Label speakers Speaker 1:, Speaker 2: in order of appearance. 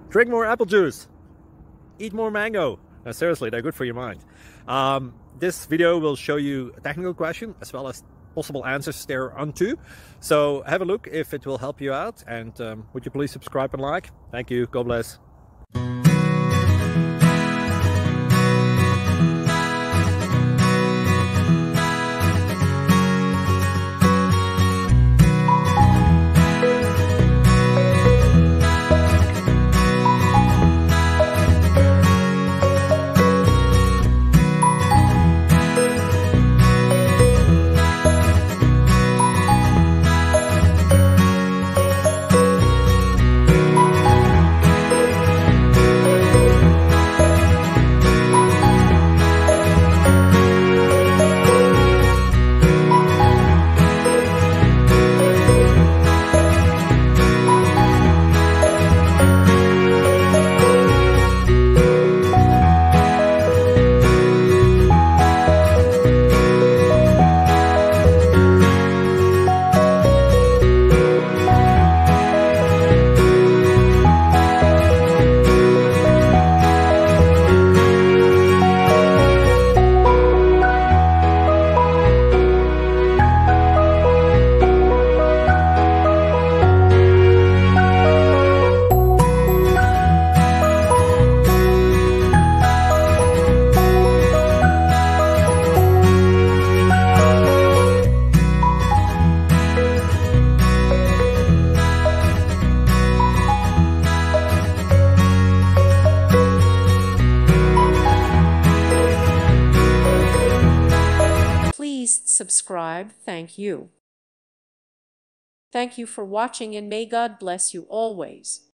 Speaker 1: Drink more apple juice. Eat more mango. Seriously, they're good for your mind. This video will show you a technical question as well as possible answers thereunto. So have a look if it will help you out, and would you please subscribe and like? Thank you. God bless.
Speaker 2: Please subscribe. Thank you. Thank you for watching, and may God bless you always.